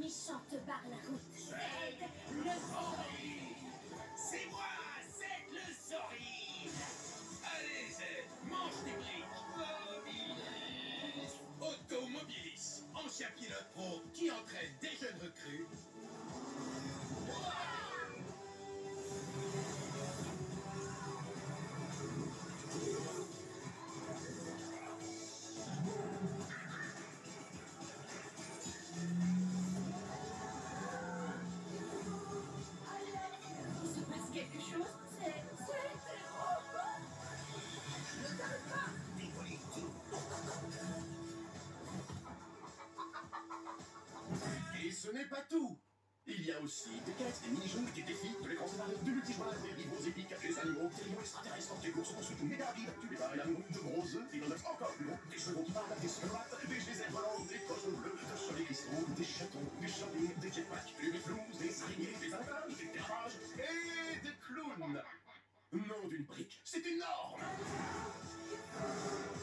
méchant te barre la route. Zed, le zorri. C'est moi, Zed le zorri. Allez, Zed, mange tes briques. Mobilis. Automobilis, ancien pilote pro qui entraîne des jeunes recrues. Il se passe quelque chose. C'est... Ne t'arrête pas. Décoller tout. Et ce n'est pas tout. Il y a aussi des quêtes, des mini-jeux, des défis, de l'écran scénario, de multijoueurs, des rivaux épiques, des animaux, des animaux extraterrestres, des courses poursuites méga rapides, du débat et l'amour, de gros œufs, et d'en encore plus gros, des chevaux qui parlent, des squelettes, des geysers volants, des cochons bleus, de chalets cristaux, des chatons, des shopping, des jetpacks, des biflouses, des araignées, des avantages, des terravages et des clowns. Nom d'une brique, c'est énorme!